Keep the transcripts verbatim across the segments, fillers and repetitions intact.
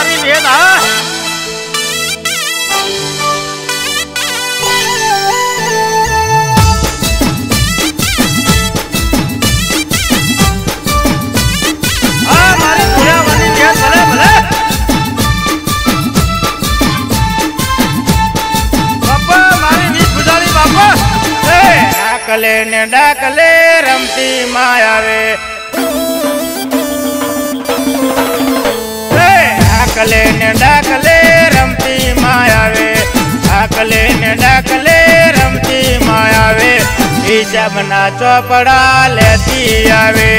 मारी भेद हा मारी भूया वाली भेद भले भले बापा मारी बीच बुझाड़ी बापा डाकले ने डाकले रमती मायावे डाकले ने डाकले रमती मायावे डाकले ने डाकले रमती मायावे हिसाब ना चौपड़ा लेती आवे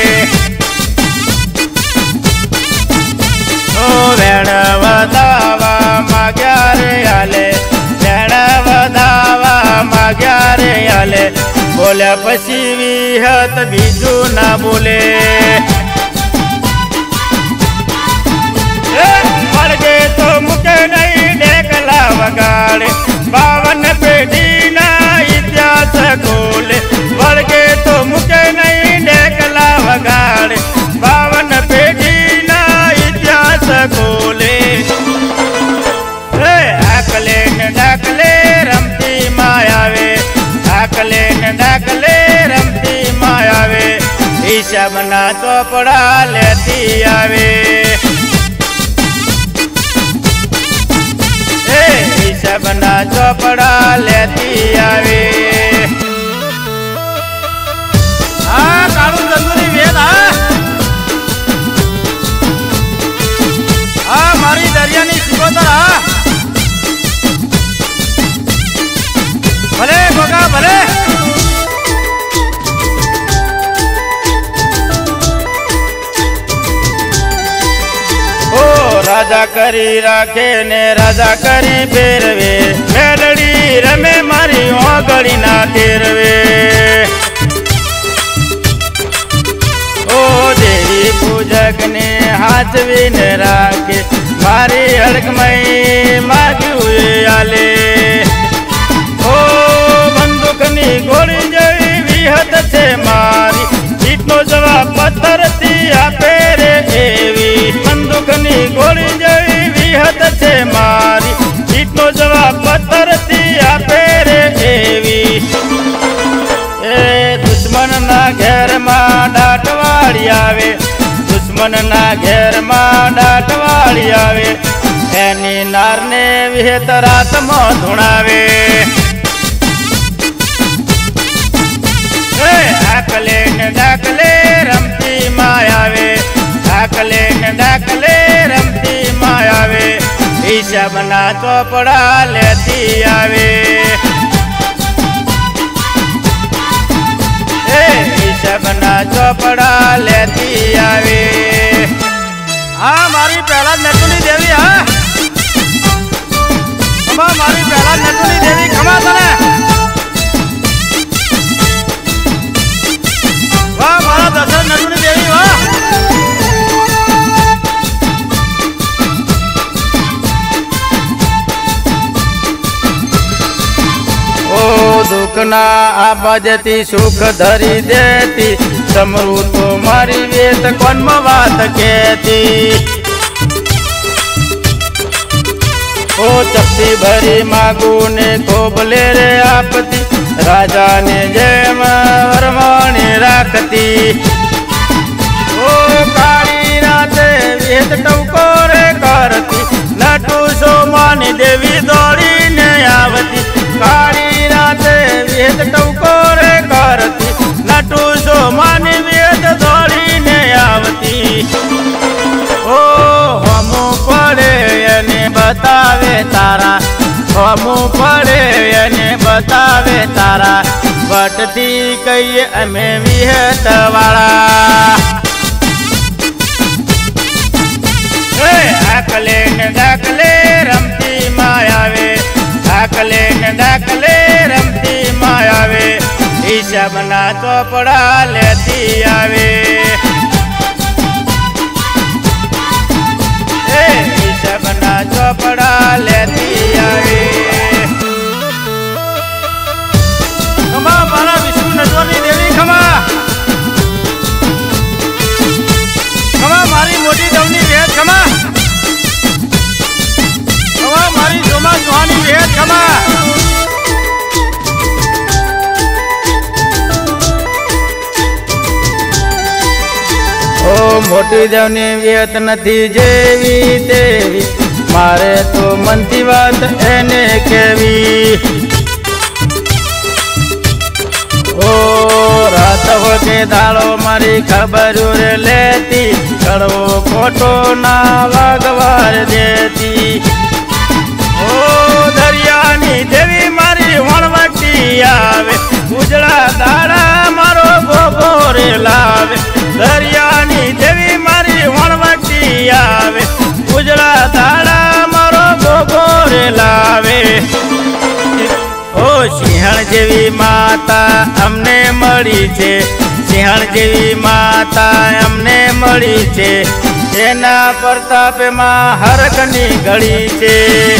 ओ भेड़ वधावा माग्या रे आले भेड़ वधावा माग्या रे आले बोले पसी विहत बीजू ना बोले मरगे तो मुके नहीं देखला वगाड़े बावन पेढ़ी ना इतिहास खोले मरगे तो मुके नहीं देखला वगाड़े बावन पेढ़ी ना इतिहास खोले डाकले न डाकले रमती मायावे डाकले न डाकले रमती मायावे हिसाब ना चौपड़ा लेती आवे हिसाब ना चौपड़ा लेती आवे हाँ कालू जंगली वेद हाँ मारी दरियानी सिकोतर हाँ भले गोगा भले ओ राजा करी राखे ने राजा करी फेरवे मेलड़ी रमे मारी ओगड़ी ना तेरवे ओ देवी पूजक ने हाथ भी न राखे मारी हड़कमई मागी हुए आले ओ बंदूक नी गोली जई विहत से मारी इतनो जवाब पत्थर थी पेरे एवी बंदूक नी गोली जई विहत से मारी इतनो जवाब पत्थर थी पेरे एवी ए दुश्मन ना घेर मां डाटवाड़ी आवे दुश्मन ना घेर मां डाटवाड़ी आवे एनी नार ने विहत रात मों धुणावे डाकले न डाकले रमती मायावे डाकले न डाकले रमती मायावे हिसाब ना चौपड़ा लेती आवे हिसाब ना चौपड़ा लेती आवे हाँ मारी पहला नटुनी देवी हाँ खमा मारी पहला नटुनी देवी खमा तने वाह मारा दशरथ नटुनी देवी वाह ओ दुख ना आबाजती सुख धरी देती समरू तो मारी वेत कौन बात कहती ओ चपटी भरी मागू ने खोबले रे आपती राजा ने जय वरमाणी राखती ओ काली राते वेद टवकोरे करती नटू सोमानी देवी दौड़ी ने आवती काली राते वेद टवकोरे करती नटू सोमानी वेद दौड़ी ने आवती ओ हमू पड़े यानी बतावे तारा हमू पड़े यानी बतावे तारा बटती कई अमे विहत वाला डाकले न डाकले रमती मायावे डाकले न डाकले रमती मायावे हिसाब ना चौपड़ा लेती आवे हिसाब ना चौपड़ा लेती आवे खमा मारा विष्णु नटवरनी देवी खमा खमा मारी मोटी दवनी भेद खमा ओ मोटी देवनी वेत नथी जेवी तेवी मारे तो मनती बात एने केवी ओ रात हो के दाड़ो मारी खबर लेती कड़वो खोटो ना वागवार देती ओ दरियानी देवी मारी वणवटी आवे उजड़ा दाड़ा मारो गोगोरे लावे दरियानी देवी मारी वणवटी आवे उजड़ा दाड़ा मारो गोगोरे लावे ओ सिंहण जेवी माता अमने मળી છે સિંહણ જેવી માતા અમને મળી છે એના પ્રતાપે માં હરકની ઘડી છે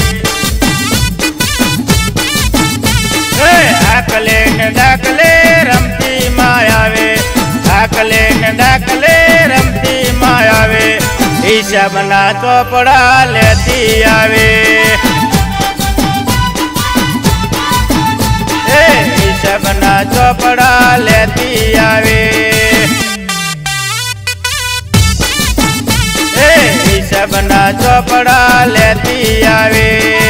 આકલે ને ડાકલે રમતી માયાવે આકલે ને ડાકલે રમતી માયાવે હિસાબના ચોપડા લેતી આવે हिसाबना चौपड़ा लेती आवे हिसाबना चौपड़ा लेती आवे।